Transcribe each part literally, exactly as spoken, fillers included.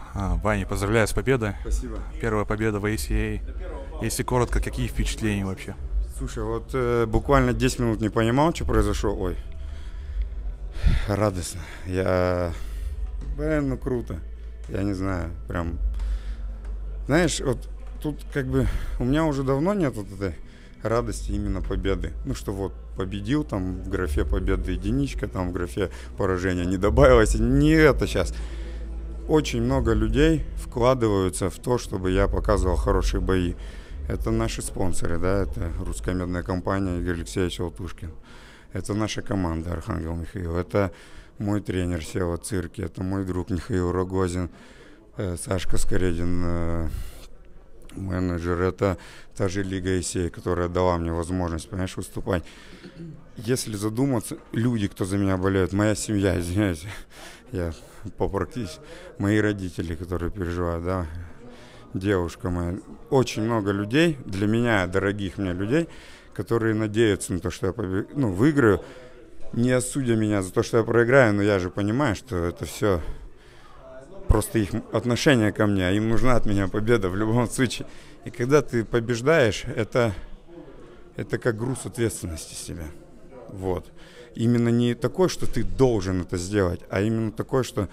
А, Ваня, поздравляю с победой. Спасибо. Первая победа в эй си эй. Если коротко, какие впечатления вообще? Слушай, вот э, буквально десять минут не понимал, что произошло. Ой, радостно. Я, блин, ну круто. Я не знаю, прям, знаешь, вот тут как бы у меня уже давно нет вот этой радости именно победы. Ну что вот победил, там в графе победы единичка, там в графе поражения не добавилось. Не это сейчас. Очень много людей вкладываются в то, чтобы я показывал хорошие бои. Это наши спонсоры, да, это русская медная компания Игорь Алексеевич Алтушкин. Это наша команда Архангел Михаил. Это мой тренер Сева Цирки, это мой друг Михаил Рогозин, э, Сашка Скоредин, э, менеджер. Это та же Лига эй си эй, которая дала мне возможность, понимаешь, выступать. Если задуматься, люди, кто за меня болеют, моя семья, извиняюсь, я попрактически, мои родители, которые переживают, да, девушка моя, очень много людей, для меня, дорогих мне людей, которые надеются на то, что я побе... ну, выиграю, не осудя меня за то, что я проиграю, но я же понимаю, что это все просто их отношение ко мне, а им нужна от меня победа в любом случае. И когда ты побеждаешь, это, это как груз ответственности с себя. Вот. Именно не такой, что ты должен это сделать, а именно такой, что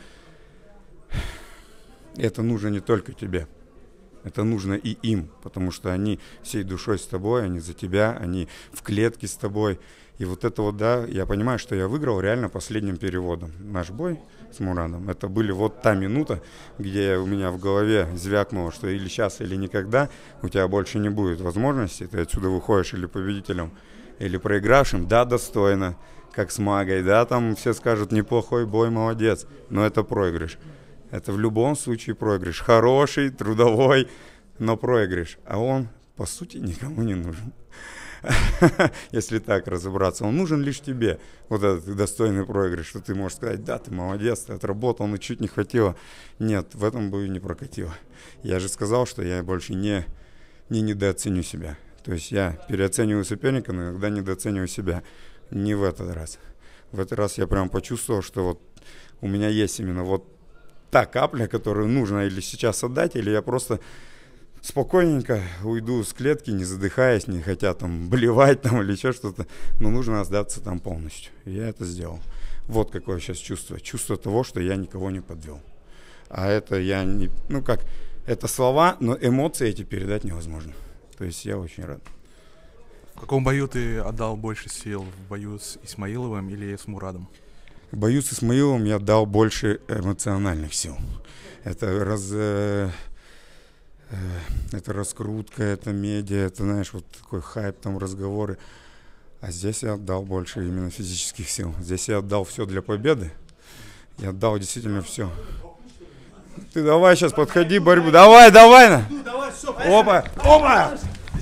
это нужно не только тебе. Это нужно и им, потому что они всей душой с тобой, они за тебя, они в клетке с тобой. И вот это вот, да, я понимаю, что я выиграл реально последним переводом. Наш бой с Мурадом, это были вот та минута, где у меня в голове звякнуло, что или сейчас, или никогда у тебя больше не будет возможности, ты отсюда выходишь или победителем, или проигравшим, да, достойно, как с Магой, да, там все скажут, неплохой бой, молодец, но это проигрыш. Это в любом случае проигрыш. Хороший, трудовой, но проигрыш. А он, по сути, никому не нужен. Если так разобраться. Он нужен лишь тебе. Вот этот достойный проигрыш, что ты можешь сказать, да, ты молодец, ты отработал, но чуть не хватило. Нет, в этом бою не прокатило. Я же сказал, что я больше не, не недооценю себя. То есть я переоцениваю соперника, но иногда недооцениваю себя. Не в этот раз. В этот раз я прям почувствовал, что вот у меня есть именно вот та капля, которую нужно или сейчас отдать, или я просто спокойненько уйду с клетки, не задыхаясь, не хотя там блевать там или еще что-то, но нужно отдаться там полностью. И я это сделал. Вот какое сейчас чувство. Чувство того, что я никого не подвел. А это я не... Ну как, это слова, но эмоции эти передать невозможно. То есть я очень рад. В каком бою ты отдал больше сил? В бою с Исмаиловым или с Мурадом? В бою с Исмаиловым я дал больше эмоциональных сил. Это раз... Э, э, это раскрутка, это медиа, это, знаешь, вот такой хайп, там разговоры. А здесь я отдал больше именно физических сил. Здесь я отдал все для победы. Я отдал действительно все. Ты давай сейчас подходи, борьбу. Давай, давай! На. Опа! Опа!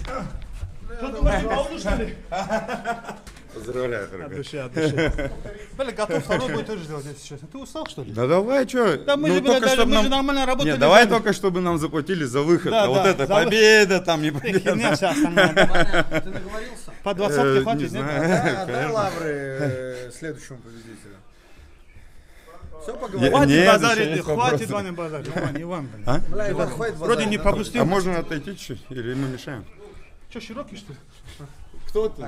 Поздравляю, дорогой. От души, от души. Блин, готов второй бой тоже сделать, если честно. Ты устал, что ли? Да давай, что? Да мы, ну, же, только, даже, мы нам... же нормально работали. Нет, давай только, чтобы нам заплатили за выход. Да, а да, вот это за победа, там не победа. Херня вся остальная. Ты наговорился? По двадцатке хватит, не знаю. Да, отдай лавры следующему победителю. Все, поговорим. Я- Хватит нет, базарить, еще есть хватит вопросы. Ваня базарить. Иван, Иван, блин. А? Бля, Иван, хватит Вроде базарить, не да. пропустил. А можно отойти чуть или мы мешаем? Че, широкий, что ли? Кто ты?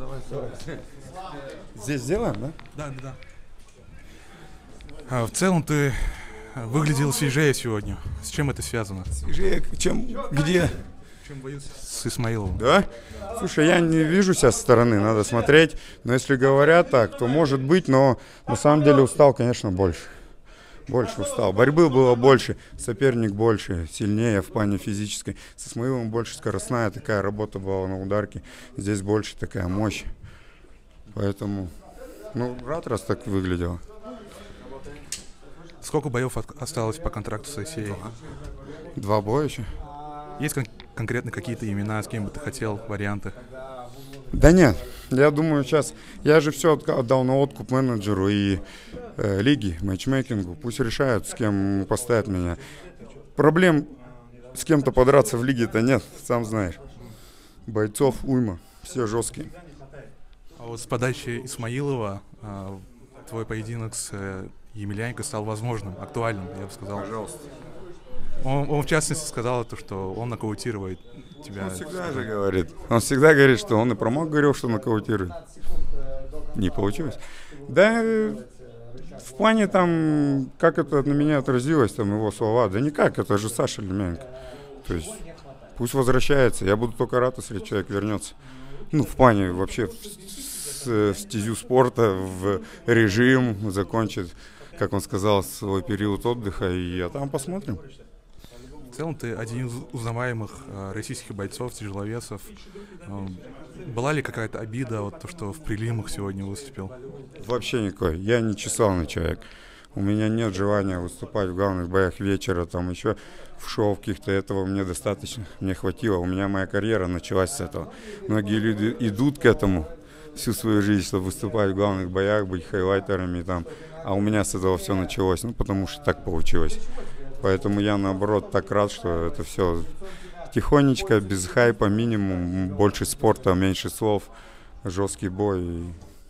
Здесь сделаем, да? Да, да, да. А, в целом ты выглядел свежее сегодня. С чем это связано? Свежее, чем где? Чем бою с Исмаиловым? Да? Слушай, я не вижу сейчас со стороны, надо смотреть. Но если говорят так, то может быть, но на самом деле устал, конечно, больше. Больше устал. Борьбы было больше, соперник больше, сильнее в плане физической. С Исмаиловым больше скоростная такая работа была на ударке. Здесь больше такая мощь. Поэтому, ну, рад, раз так выглядело. Сколько боев от- осталось по контракту с эй си эй? Два боя еще. Есть кон- конкретно какие-то имена, с кем бы ты хотел, варианты? Да нет, я думаю сейчас, я же все отдал на откуп менеджеру и э, лиге, матчмейкингу, пусть решают, с кем поставят меня. Проблем с кем-то подраться в лиге-то нет, сам знаешь. Бойцов уйма, все жесткие. А вот с подачи Исмаилова а, твой поединок с э, Емельяненко стал возможным, актуальным, я бы сказал. Пожалуйста. Он, он в частности сказал, то, что он нокаутирует тебя. Он всегда же говорит. Он всегда говорит, что он и про Мак говорил, что нокаутирует. Не получилось. Да, в плане там, как это на меня отразилось, там его слова, да никак, это же Саша Лемяненко. То есть пусть возвращается, я буду только рад, если человек вернется. Ну, в плане вообще в, в, в стезю спорта, в режим, закончит, как он сказал, свой период отдыха, и а там посмотрим. В целом ты один из узнаваемых э, российских бойцов, тяжеловесов. Э, была ли какая-то обида, вот то, что в прелимах сегодня выступил? Вообще никакой. Я не чесалный человек. У меня нет желания выступать в главных боях вечера, там еще в шоу каких-то. Этого мне достаточно, мне хватило. У меня моя карьера началась с этого. Многие люди идут к этому всю свою жизнь, чтобы выступать в главных боях, быть хайлайтерами там. А у меня с этого все началось, ну потому что так получилось. Поэтому я, наоборот, так рад, что это все тихонечко, без хайпа, минимум, больше спорта, меньше слов, жесткий бой.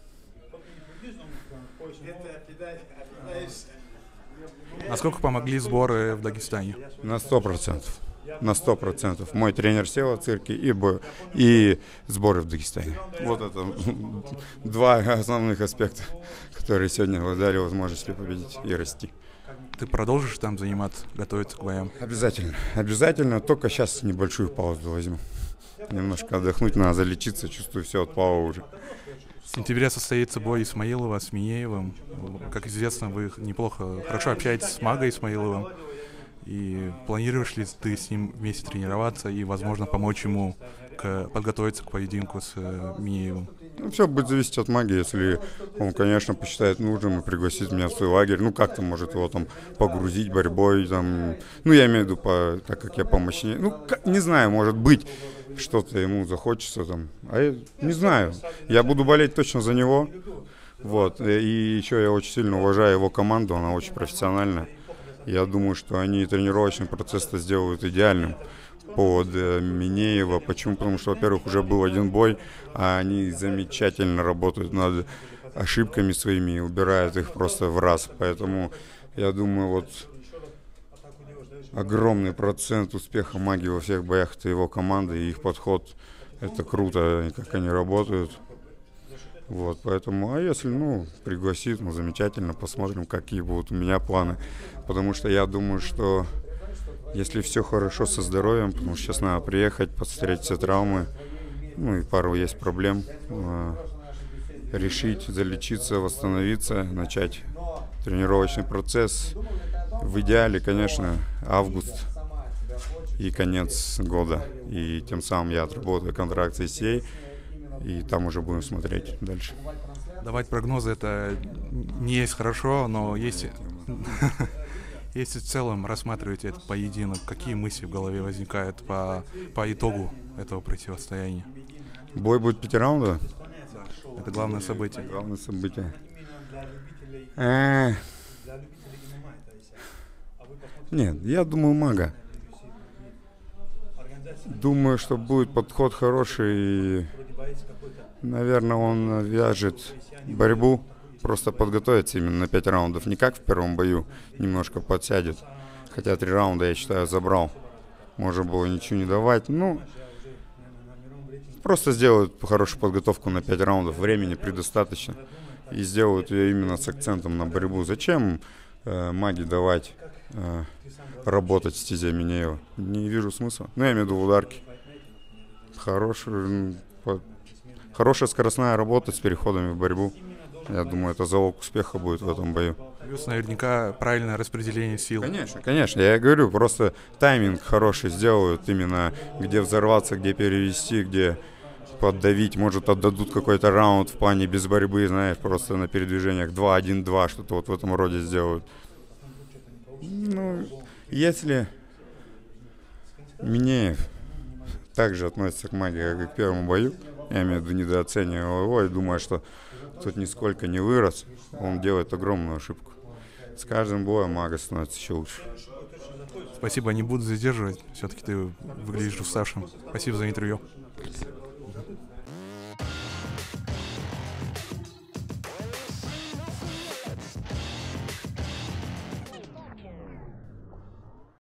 Насколько помогли сборы в Дагестане? На сто процентов. На сто процентов. Мой тренер сел в цирке и, бой, и сборы в Дагестане. Вот это два основных аспекта, которые сегодня дали возможность победить и расти. Ты продолжишь там заниматься, готовиться к боям? Обязательно. Обязательно. Только сейчас небольшую паузу возьму. Немножко отдохнуть, надо залечиться. Чувствую, все отпало уже. В сентябре состоится бой Исмаилова с Минеевым. Как известно, вы неплохо, хорошо общаетесь с Магой Исмаиловым. И планируешь ли ты с ним вместе тренироваться и, возможно, помочь ему к, подготовиться к поединку с э, Минеевым? Ну, все будет зависеть от Маги. Если он, конечно, посчитает нужным и пригласит меня в свой лагерь, ну, как-то может его там погрузить борьбой, там, ну, я имею в виду, по, так как я помощнее, ну, как, не знаю, может быть, что-то ему захочется там, а я не знаю. Я буду болеть точно за него, вот, и еще я очень сильно уважаю его команду, она очень профессиональная. Я думаю, что они тренировочный процесс-то сделают идеальным под э, Минеева. Почему? Потому что, во-первых, уже был один бой, а они замечательно работают над ошибками своими и убирают их просто в раз. Поэтому я думаю, вот огромный процент успеха Маги во всех боях — это его команда и их подход. Это круто, как они работают. Вот, поэтому, а если, ну, пригласит, ну, замечательно, посмотрим, какие будут у меня планы. Потому что я думаю, что если все хорошо со здоровьем, потому что сейчас надо приехать, посмотреть все травмы, ну, и пару есть проблем, э, решить, залечиться, восстановиться, начать тренировочный процесс. В идеале, конечно, август и конец года. И тем самым я отработаю контракт с ай си эй. И там уже будем смотреть дальше. Давать прогнозы — это не есть хорошо, но если, если в целом рассматриваете этот поединок, какие мысли в голове возникают по, по итогу этого противостояния? Бой будет пяти раундов? Это главное событие. Главное событие. А... Нет, я думаю, Мага. Думаю, что будет подход хороший. И, наверное, он вяжет борьбу, просто подготовится именно на пять раундов. Не как в первом бою, немножко подсядет. Хотя три раунда, я считаю, забрал. Можно было ничего не давать. Ну, просто сделают хорошую подготовку на пять раундов. Времени предостаточно. И сделают ее именно с акцентом на борьбу. Зачем э, Маге давать э, работать с Тизя Минеева? Не вижу смысла. Ну, я имею в виду ударки. Хороший, хорошая скоростная работа с переходами в борьбу. Я думаю, это залог успеха будет в этом бою. Плюс наверняка правильное распределение сил. Конечно, конечно. Я говорю, просто тайминг хороший сделают, именно где взорваться, где перевести, где поддавить. Может, отдадут какой-то раунд в плане без борьбы, знаешь, просто на передвижениях два один два, что-то вот в этом роде сделают. Ну, если Минеев также относится к Маге, как и к первому бою, я имею в виду, недооценивая его, и думаю, что тут нисколько не вырос, он делает огромную ошибку. С каждым боем Мага становится еще лучше. Спасибо, не буду задерживать. Все-таки ты выглядишь уставшим. Спасибо за интервью.